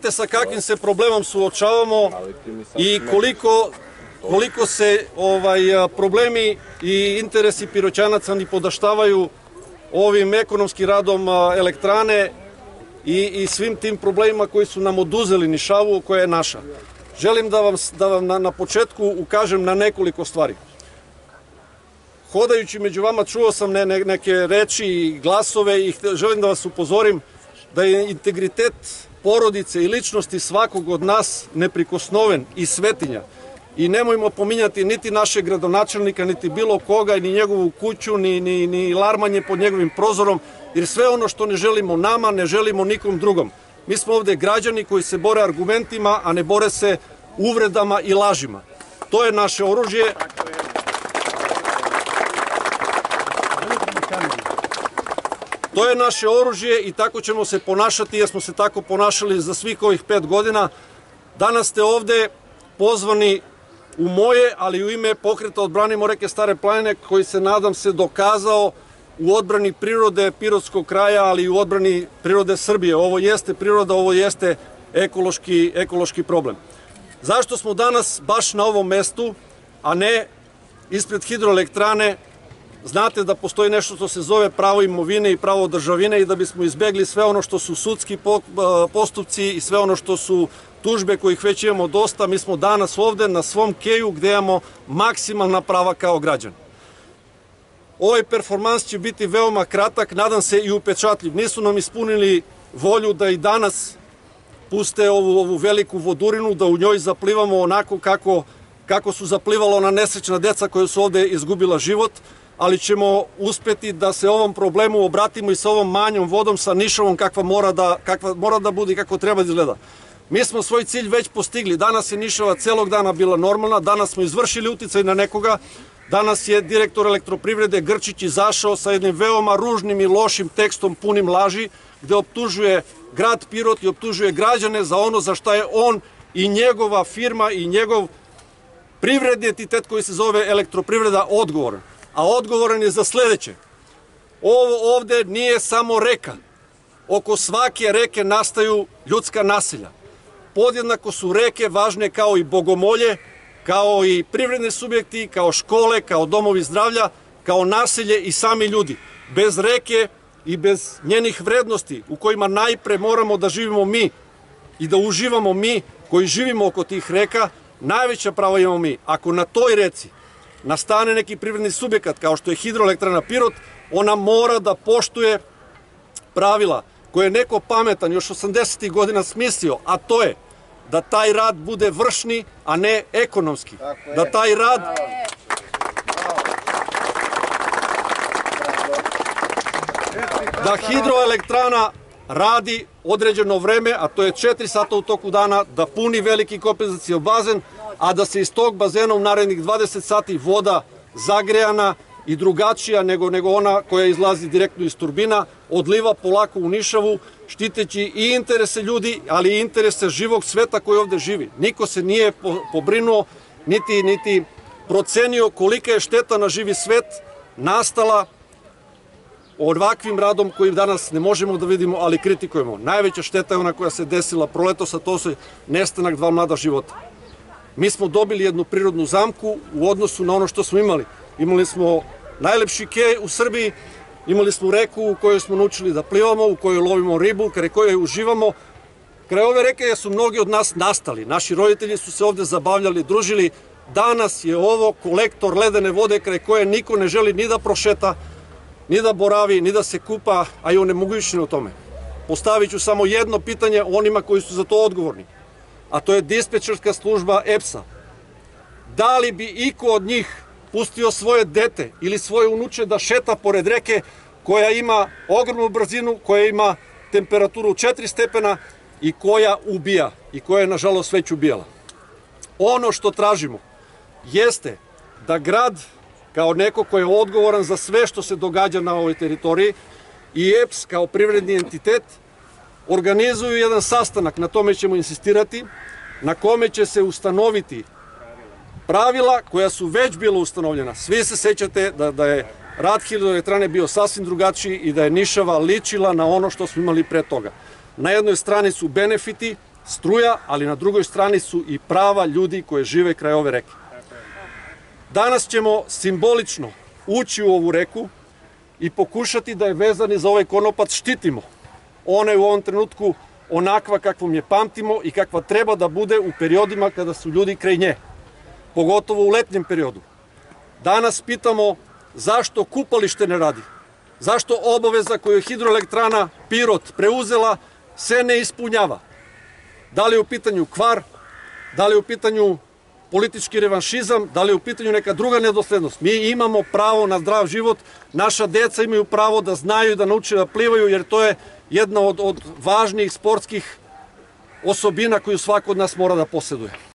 znate sa kakvim se problemom suočavamo i koliko se problemi i interesi Piroćanaca ni podaštavaju ovim ekonomskim radom elektrane i svim tim problemima koji su nam oduzeli Nišavu koja je naša. Želim da vam na početku ukažem na nekoliko stvari. Hodajući među vama čuo sam neke reči i glasove i želim da vas upozorim da je integritet porodice i ličnosti svakog od nas neprikosnoven i svetinja. I nemojmo pominjati niti našeg gradonačelnika, niti bilo koga, ni njegovu kuću, ni larmanje pod njegovim prozorom, jer sve ono što ne želimo nama, ne želimo nikom drugom. Mi smo ovde građani koji se bore argumentima, a ne bore se uvredama i lažima. To je naše oružje. To je naše oružje i tako ćemo se ponašati, jer smo se tako ponašali za svih ovih 5 godina. Danas ste ovde pozvani u moje, ali i u ime Pokreta Odbranimo reke Stare planine, koji se, nadam se, dokazao u odbrani prirode Pirotskog kraja, ali i u odbrani prirode Srbije. Ovo jeste priroda, ovo jeste ekološki problem. Zašto smo danas baš na ovom mestu, a ne ispred hidroelektrane? Znate da postoji nešto što se zove pravo imovine i pravo državine i da bismo izbegli sve ono što su sudski postupci i sve ono što su tužbe kojih već imamo dosta, mi smo danas ovde na svom keju gde imamo maksimalna prava kao građani. Ovaj performans će biti veoma kratak, nadam se i upečatljiv. Nisu nam ispunili volju da i danas puste ovu veliku vodurinu, da u njoj zaplivamo onako kako su zaplivala ona nesrećna deca koja su ovde izgubila život, ali ćemo uspeti da se ovom problemu obratimo i sa ovom manjom vodom, sa Nišavom kakva mora da bude i kako treba da izgleda. Mi smo svoj cilj već postigli. Danas je Nišava celog dana bila normalna, danas smo izvršili uticaj na nekoga, danas je direktor Elektroprivrede Grčić izašao sa jednim veoma ružnim i lošim tekstom punim laži, gde optužuje grad Pirot i optužuje građane za ono za šta je on i njegova firma i njegov privredni entitet koji se zove Elektroprivreda odgovoran. A odgovoran je za sledeće. Ovo ovde nije samo reka. Oko svake reke nastaju ljudska naselja. Podjednako su reke važne kao i bogomolje, kao i privredni subjekti, kao škole, kao domovi zdravlja, kao naselje i sami ljudi. Bez reke i bez njenih vrednosti u kojima najpre moramo da živimo mi i da uživamo mi koji živimo oko tih reka, najveća prava imamo mi. Ako na toj reci nastane neki privredni subjekat kao što je hidroelektrana Pirot, ona mora da poštuje pravila koje je neko pametan još 80. godina smislio, a to je da taj rad bude vršni, a ne ekonomski. Da taj rad... Da hidroelektrana radi određeno vreme, a to je 4 sata u toku dana, da puni veliki kompenzacioni bazen, a da se iz tog bazena u narednih 20 sati voda zagrejana i drugačija nego ona koja izlazi direktno iz turbina, odliva polako u Nišavu, štiteći i interese ljudi, ali i interese živog sveta koji ovde živi. Niko se nije pobrinuo, niti procenio kolika je šteta na živi svet nastala ovakvim radom koji danas ne možemo da vidimo, ali kritikujemo. Najveća šteta je ona koja se desila proletos, a to su nestanak 2 mlada života. Mi smo dobili jednu prirodnu zamku u odnosu na ono što smo imali. Imali smo najlepši kej u Srbiji, imali smo reku u kojoj smo naučili da plivamo, u kojoj lovimo ribu, kraj kojoj uživamo. Kraj ove reke su mnogi od nas nastali. Naši roditelji su se ovde zabavljali, družili. Danas je ovo kolektor ledene vode kraj koje niko ne želi ni da prošeta, ni da boravi, ni da se kupa, a i onemogućeni u tome. Postavit ću samo jedno pitanje onima koji su za to odgovorni, a to je dispečerska služba EPS-a. Da li bi iko od njih pustio svoje dete ili svoje unuče da šeta pored reke koja ima ogromnu brzinu, koja ima temperaturu 4 stepena i koja ubija i koja je nažalost već ubijala? Ono što tražimo jeste da grad, kao neko ko je odgovoran za sve što se događa na ovoj teritoriji, i EPS kao privredni entitet organizuju jedan sastanak, na tome ćemo insistirati, na kome će se ustanoviti pravila koja su već bila ustanovljena. Svi se sećate da je rad hidroelektrane bio sasvim drugačiji i da je Nišava ličila na ono što smo imali pre toga. Na jednoj strani su benefiti, struja, ali na drugoj strani su i prava ljudi koji žive kraj ove reke. Danas ćemo simbolično ući u ovu reku i pokušati da je vezani za ovaj konopac štitimo. Ona je u ovom trenutku onakva kakvom je pamtimo i kakva treba da bude u periodima kada su ljudi kraj nje, pogotovo u letnjem periodu. Danas pitamo zašto kupalište ne radi, zašto obaveza koju je hidroelektrana Pirot preuzela se ne ispunjava. Da li je u pitanju kvar, da li je u pitanju politički revanšizam, da li je u pitanju neka druga nedoslednost. Mi imamo pravo na zdrav život, naša deca imaju pravo da znaju i da nauče da plivaju, jer to je jedna od važnijih sportskih osobina koju svako od nas mora da posjeduje.